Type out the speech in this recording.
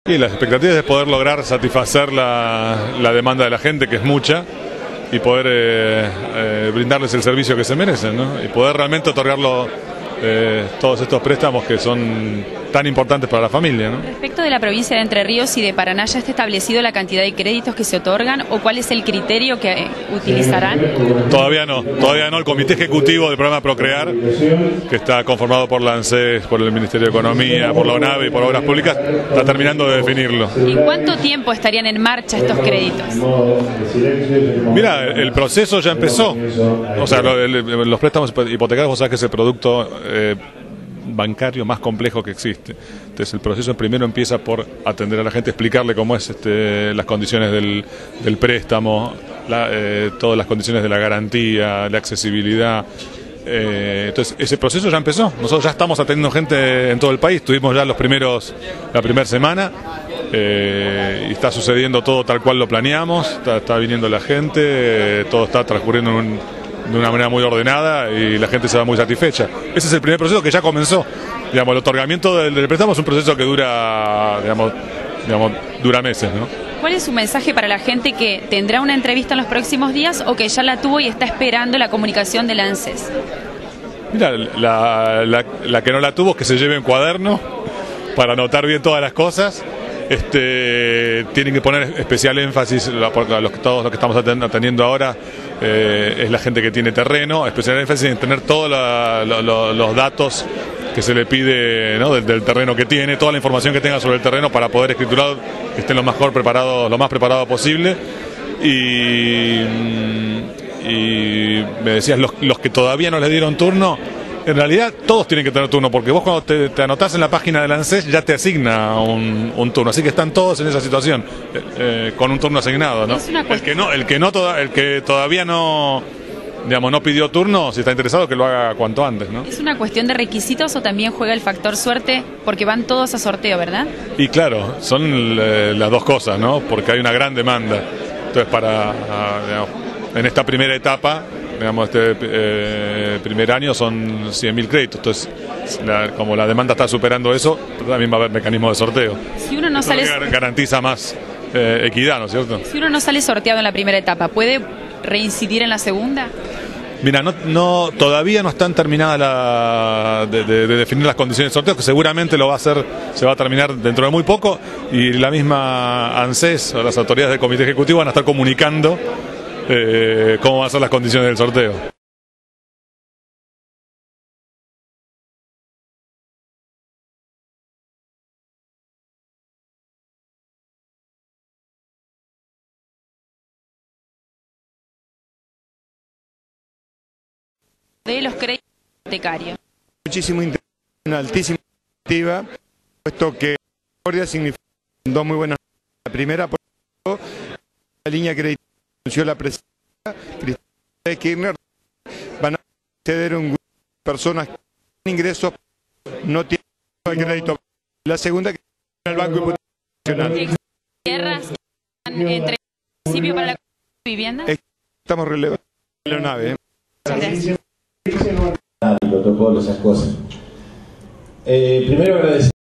Y las expectativas es poder lograr satisfacer la demanda de la gente, que es mucha, y poder brindarles el servicio que se merecen, ¿no? Y poder realmente otorgarlo todos estos préstamos que son tan importantes para la familia, ¿no? Respecto de la provincia de Entre Ríos y de Paraná, ¿ya está establecido la cantidad de créditos que se otorgan o cuál es el criterio que utilizarán? Todavía no. El Comité Ejecutivo del programa Procrear, que está conformado por la ANSES, por el Ministerio de Economía, por la ONAVE y por Obras Públicas, está terminando de definirlo. ¿En cuánto tiempo estarían en marcha estos créditos? Mira, el proceso ya empezó. O sea, los préstamos hipotecarios, vos sabés que es el producto bancario más complejo que existe. Entonces el proceso primero empieza por atender a la gente, explicarle cómo es las condiciones del préstamo, todas las condiciones de la garantía, la accesibilidad. Entonces ese proceso ya empezó. Nosotros ya estamos atendiendo gente en todo el país. Tuvimos ya la primera semana y está sucediendo todo tal cual lo planeamos. Está viniendo la gente, todo está transcurriendo de una manera muy ordenada y la gente se va muy satisfecha. Ese es el primer proceso que ya comenzó. Digamos, el otorgamiento del préstamo es un proceso que dura meses, ¿no? ¿Cuál es su mensaje para la gente que tendrá una entrevista en los próximos días o que ya la tuvo y está esperando la comunicación de la ANSES? Mira, la que no la tuvo, que se lleve un cuaderno para anotar bien todas las cosas. Tienen que poner especial énfasis, todos los que estamos atendiendo ahora, es la gente que tiene terreno, especial énfasis en tener todos los datos que se le pide, ¿no? del terreno que tiene, toda la información que tenga sobre el terreno para poder escriturar, que estén lo más preparado posible. Y me decías, los que todavía no les dieron turno, en realidad todos tienen que tener turno, porque vos cuando te anotás en la página del ANSES ya te asigna un turno, así que están todos en esa situación, con un turno asignado, ¿no? El que todavía no pidió turno, si está interesado, que lo haga cuanto antes, ¿no? ¿Es una cuestión de requisitos o también juega el factor suerte? Porque van todos a sorteo, ¿verdad? Y claro, son las dos cosas, ¿no? Porque hay una gran demanda. Entonces, en esta primera etapa, primer año son 100.000 créditos. Entonces, como la demanda está superando eso, también va a haber mecanismo de sorteo. Si uno no sale, garantiza más equidad, ¿no es cierto? Si uno no sale sorteado en la primera etapa, ¿puede reincidir en la segunda? Mira, todavía no están terminadas de definir las condiciones de sorteo, que seguramente se va a terminar dentro de muy poco, y la misma ANSES o las autoridades del Comité Ejecutivo van a estar comunicando cómo van a ser las condiciones del sorteo. De los créditos hipotecarios. Muchísimo interés, una altísima expectativa, puesto que Concordia significa dos muy buenas noticias. La primera, por ejemplo, la línea crediticia que anunció la presidenta Cristina Kirchner, van a acceder un grupo de personas que tienen ingresos, no tienen el crédito. La segunda, que es el Banco Hipotecario Nacional. ¿Tierras entre el municipio para la vivienda? Estamos relevando la nave. Muchas gracias. Protocolos, esas cosas. Primero agradecer